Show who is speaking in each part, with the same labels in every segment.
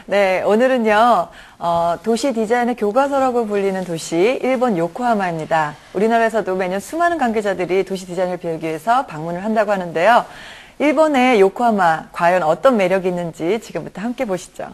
Speaker 1: 네, 오늘은요, 도시 디자인의 교과서라고 불리는 도시, 일본 요코하마입니다. 우리나라에서도 매년 수많은 관계자들이 도시 디자인을 배우기 위해서 방문을 한다고 하는데요. 일본의 요코하마, 과연 어떤 매력이 있는지 지금부터 함께 보시죠.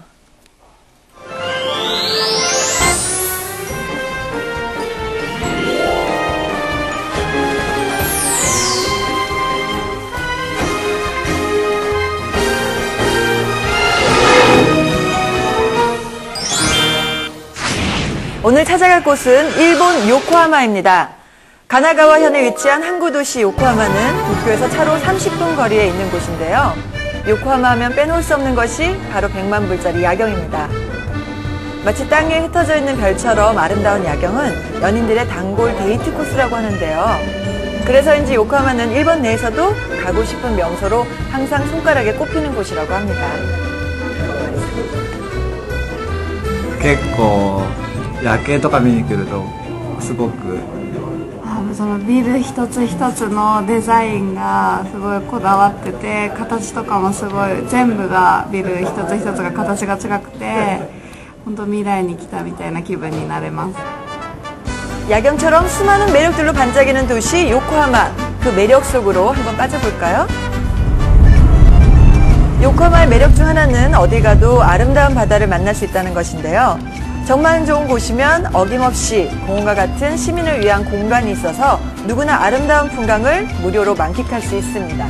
Speaker 1: 오늘 찾아갈 곳은 일본 요코하마입니다. 가나가와현에 위치한 항구 도시 요코하마는 도쿄에서 차로 30분 거리에 있는 곳인데요. 요코하마 하면 빼놓을 수 없는 것이 바로 100만 불짜리 야경입니다. 마치 땅 위에 흩어져 있는 별처럼 아름다운 야경은 연인들의 단골 데이트 코스라고 하는데요. 그래서인지 요코하마는 일본 내에서도 가고 싶은 명소로 항상 손가락에 꼽히는 곳이라고 합니다.
Speaker 2: 結構夜景とか見に来るとすごく
Speaker 3: そのビル一つ一つのデザインがすごいこだわってて、形とかもすごい全部がビル一つ一つが形が違くて本当未来に来たみたいな気分になれます。
Speaker 1: 야경처럼 수많은 매력들로 반짝이는 도시 요코하마, 그 매력 속으로 한번 빠져볼까요? 요코하마의 매력 중 하나는 어디 가도 아름다운 바다를 만날 수 있다는 것인데요. 정말 좋은 곳이면 어김없이 공원과 같은 시민을 위한 공간이 있어서 누구나 아름다운 풍광을 무료로 만끽할 수 있습니다.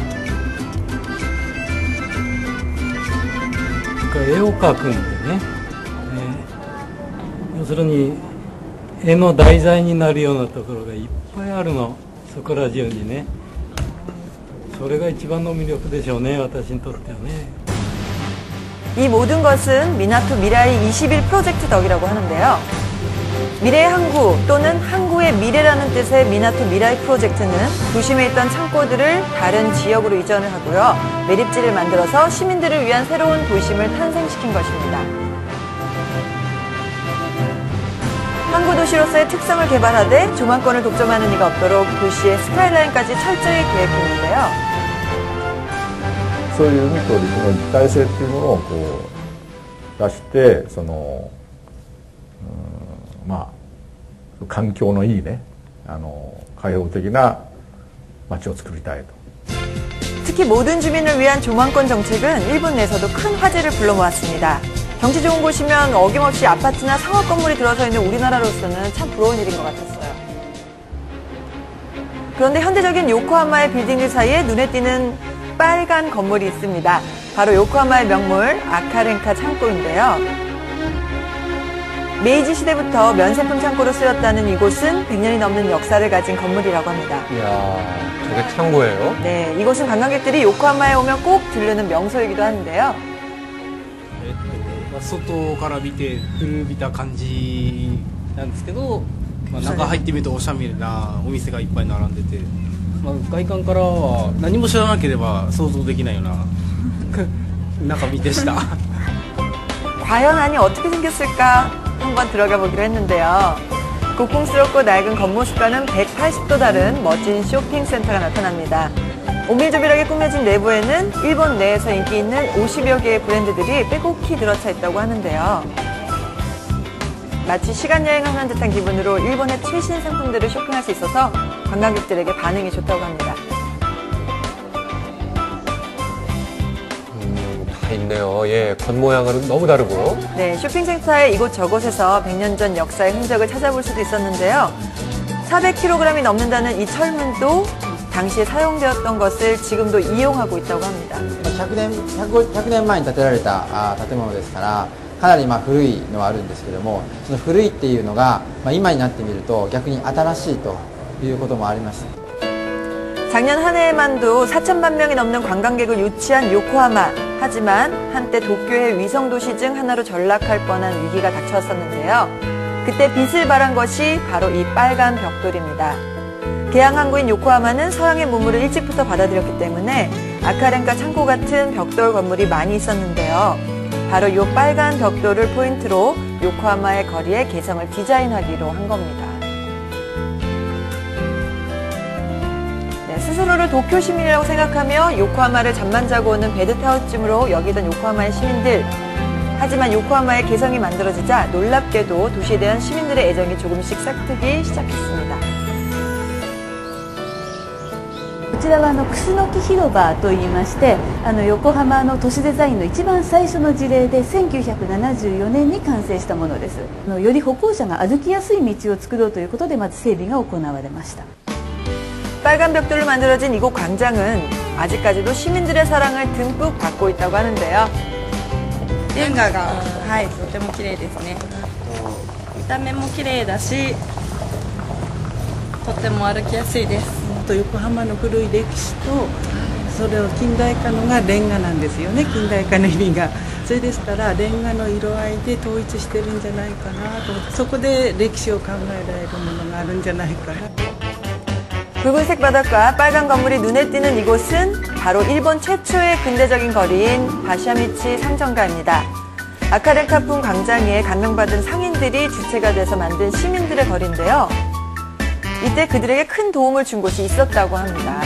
Speaker 4: 絵を描くんでね、要するに絵の題材になるようなところがいっぱいあるの、そこら中にね。それが一番の魅力でしょうね、私にとってはね。
Speaker 1: 이 모든 것은 미나토 미라이 21 프로젝트 덕이라고 하는데요. 미래의 항구 또는 항구의 미래라는 뜻의 미나토 미라이 프로젝트는 도심에 있던 창고들을 다른 지역으로 이전을 하고요. 매립지를 만들어서 시민들을 위한 새로운 도심을 탄생시킨 것입니다. 항구 도시로서의 특성을 개발하되 조망권을 독점하는 이가 없도록 도시의 스카이라인까지 철저히 계획했는데요.
Speaker 5: そういう海と陸の一体性っていうものをこう出して、まあ環境のいいね、開放的な街を作りたいと。
Speaker 1: 특히 모든 주민을 위한 조망권 정책은 일본 내에서도 큰 화제를 불러 모았습니다. 경치 좋은 곳이면 어김없이 아파트나 상업 건물이 들어서 있는 우리나라로서는 참 부러운 일인 것 같았어요. 그런데 현대적인 요코하마의 빌딩들 사이에 눈에 띄는 빨간 건물이 있습니다. 바로 요코하마의 명물 아카렌카 창고인데요. 메이지 시대부터 면세품 창고로 쓰였다는 이곳은 100년이 넘는 역사를 가진 건물이라고 합니다.
Speaker 6: 이야, 저게 창고예요?
Speaker 1: 네, 이곳은 관광객들이 요코하마에 오면 꼭 들르는 명소이기도 하는데요.
Speaker 7: 外から見て古びた感じなんですけど、中入ってみるとおしゃれなお店がいっぱい並んでて、外観からは何も知らなければ想像できないような中身でした。
Speaker 1: 과연 안이 어떻게 생겼을까 한번 들어가 보기로 했는데요. 고풍스럽고 낡은 겉모습과는 180도 다른 멋진 쇼핑센터가 나타납니다. 오밀조밀하게 꾸며진 내부에는 일본 내에서 인기 있는 50여 개의 브랜드들이 빼곡히 들어차 있다고 하는데요. 마치 시간여행하는 듯한 기분으로 일본의 최신 상품들을 쇼핑할 수 있어서 관광객들에게 반응이 좋다고 합니다.
Speaker 6: 다 있네요. 예, 겉모양은 너무 다르고.
Speaker 1: 네, 쇼핑센터의 이곳저곳에서 100년 전 역사의 흔적을 찾아볼 수도 있었는데요. 400kg이 넘는다는 이 철문도 당시에 사용되었던 것을 지금도 이용하고 있다고 합니다.
Speaker 8: 100年前に建てられた建物ですから、かなり古いのはあるんですけども、その古いっていうのが今になってみると逆に新しいということもあります。
Speaker 1: 작년 한 해에만도 4천만 명이 넘는 관광객을 유치한 요코하마. 하지만 한때 도쿄의 위성도시 중 하나로 전락할 뻔한 위기가 닥쳤었는데요. 그때 빛을 발한 것이 바로 이 빨간 벽돌입니다. 개항 항구인 요코하마는 서양의 문물을 일찍부터 받아들였기 때문에 아카렌카 창고 같은 벽돌 건물이 많이 있었는데요. 바로 이 빨간 벽돌을 포인트로 요코하마의 거리에 개성을 디자인하기로 한 겁니다. 네, 스스로를 도쿄 시민이라고 생각하며 요코하마를 잠만 자고 오는 베드타운쯤으로 여기던 요코하마의 시민들. 하지만 요코하마의 개성이 만들어지자 놀랍게도 도시에 대한 시민들의 애정이 조금씩 싹트기 시작했습니다.
Speaker 9: こちらは楠木広場といいまして、横浜の都市デザインの一番最初の事例で1974年に完成したものです。より歩行者が歩きやすい道を作ろうということでまず整備が行われました。
Speaker 1: 빨간 벽돌로 만들어진 이곳 광장은 아직까지도 시민들의 사랑을 듬뿍 받고 있다고 하는데요.
Speaker 10: レンガが、はい、とても綺麗ですね。見た目も綺麗だし、とても歩きやすいです。
Speaker 11: 横浜の古い歴史とそれを近代化のがレンガなんですよね。近代化の意味がそれですからレンガの色合いで統一してるんじゃないかなと思って、そこで歴史を考えられるものがあるんじゃないかな。
Speaker 1: 붉은색 바닥과 빨간 건물이 눈에 띄는 이곳은 바로 일본 최초의 근대적인 거리인 바샤미치 상점가입니다. 아카레 타풍 광장에 감명받은 상인들이 주체가 돼서 만든 시민들의 거리인데요. 이때 그들에게 큰 도움을 준 곳이 있었다고 합니다.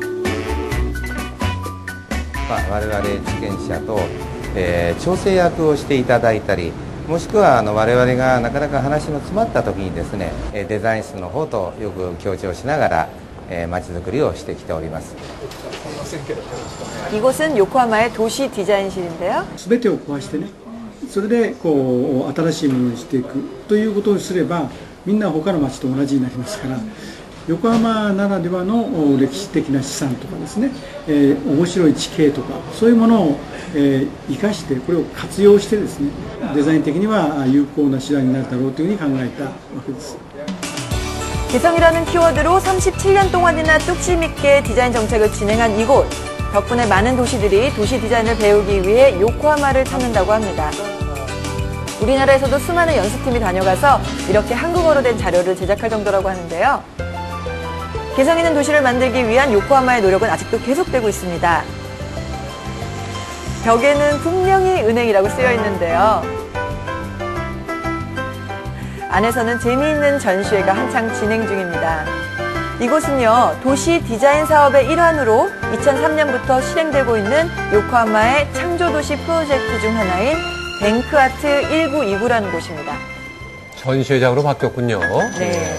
Speaker 12: 我々地権者と、調整役をしていただいたり、もしくは我々がなかなか話の詰まった時にですね、デザイン室の方とよく協調しながら、街づくりをしてきております。
Speaker 1: 이곳은 요코하마의 도시 디자인실인데요.
Speaker 13: 全てを壊してね、それでこう新しいものにしていくということをすれば、みんな他の町と同じになりますから、横浜ならではの歴史的な資産とかですね、面白い地形とかそういうものを、生かしてこれを活用してですね、デザイン的には有効な手段になるだろうというふうに考えたわけです。
Speaker 1: 개성이라는 키워드로 37년 동안이나 뚝심 있게 디자인 정책을 진행한 이곳. 덕분에 많은 도시들이 도시 디자인을 배우기 위해 요코하마를 찾는다고 합니다. 우리나라에서도 수많은 연수팀이 다녀가서 이렇게 한국어로 된 자료를 제작할 정도라고 하는데요. 개성 있는 도시를 만들기 위한 요코하마의 노력은 아직도 계속되고 있습니다. 벽에는 분명히 은행이라고 쓰여 있는데요. 안에서는 재미있는 전시회가 한창 진행 중입니다. 이곳은요, 도시 디자인 사업의 일환으로 2003년부터 실행되고 있는 요코하마의 창조도시 프로젝트 중 하나인 뱅크아트 1929라는 곳입니다.
Speaker 6: 전시회장으로 바뀌었군요.
Speaker 1: 네.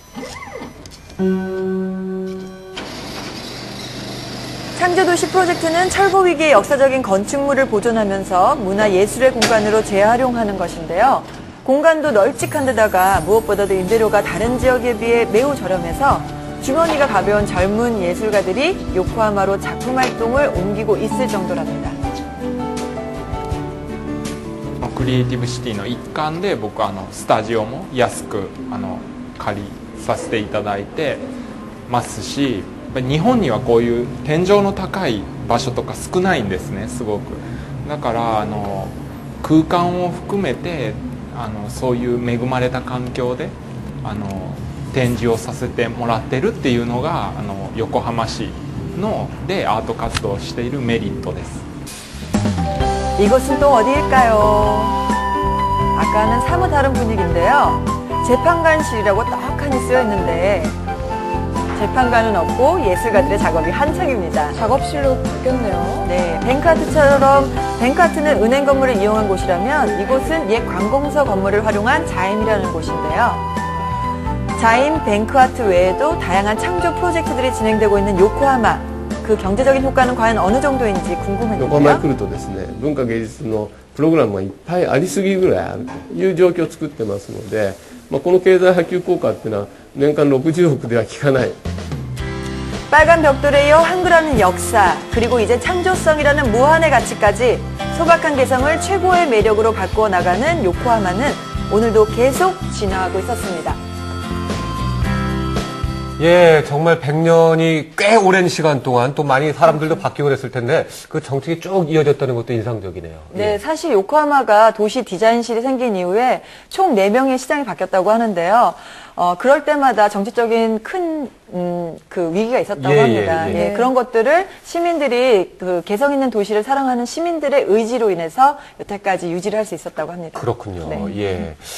Speaker 1: 창조도시 프로젝트는 철거 위기의 역사적인 건축물을 보존하면서 문화예술의 공간으로 재활용하는 것인데요. 공간도 널찍한 데다가 무엇보다도 임대료가 다른 지역에 비해 매우 저렴해서 주머니가 가벼운 젊은 예술가들이 요코하마로 작품 활동을 옮기고 있을 정도랍니다.
Speaker 14: クリエイティブシティの一環で僕スタジオも安く借りさせていただいてますし、日本にはこういう天井の高い場所とか少ないんですね、すごく。だから空間を含めてそういう恵まれた環境で展示をさせてもらってるっていうのが横浜市でアート活動をしているメリットです。
Speaker 1: 이곳은 또 어디일까요? 아까는 사뭇 다른 분위기인데요. 재판관실이라고 떡하니 쓰여 있는데 재판관은 없고 예술가들의 작업이 한창입니다.
Speaker 10: 작업실로 바뀌었네요.
Speaker 1: 네, 뱅크아트처럼 뱅크아트는 은행 건물을 이용한 곳이라면 이곳은 옛 관공서 건물을 활용한 자임이라는 곳인데요. 자임, 뱅크아트 외에도 다양한 창조 프로젝트들이 진행되고 있는 요코하마. 그 경제적인 효과는 과연 어느 정도인지 궁금했는데요.
Speaker 15: 横浜に来るとですね、文化芸術のプログラムがいっぱいありすぎるぐらいあるという状況を作ってますので、この経済波及効果っていうのは年間60億では効かない。
Speaker 1: 빨간 벽돌에 이어 한글화는 역사, 그리고 이제 창조성이라는 무한의 가치까지 소박한 개성을 최고의 매력으로 바꾸어 나가는 요코하마는 오늘도 계속 진화하고 있었습니다.
Speaker 6: 예, 정말 100년이 꽤 오랜 시간 동안 또 많이 사람들도 바뀌고 그랬을 텐데 그 정책이 쭉 이어졌다는 것도 인상적이네요.
Speaker 1: 네,
Speaker 6: 예.
Speaker 1: 사실 요코하마가 도시 디자인실이 생긴 이후에 총 4명의 시장이 바뀌었다고 하는데요. 그럴 때마다 정치적인 큰 그 위기가 있었다고 합니다. 예, 그런 것들을 시민들이 그 개성 있는 도시를 사랑하는 시민들의 의지로 인해서 여태까지 유지를 할 수 있었다고 합니다.
Speaker 6: 그렇군요.
Speaker 1: 네.
Speaker 6: 예.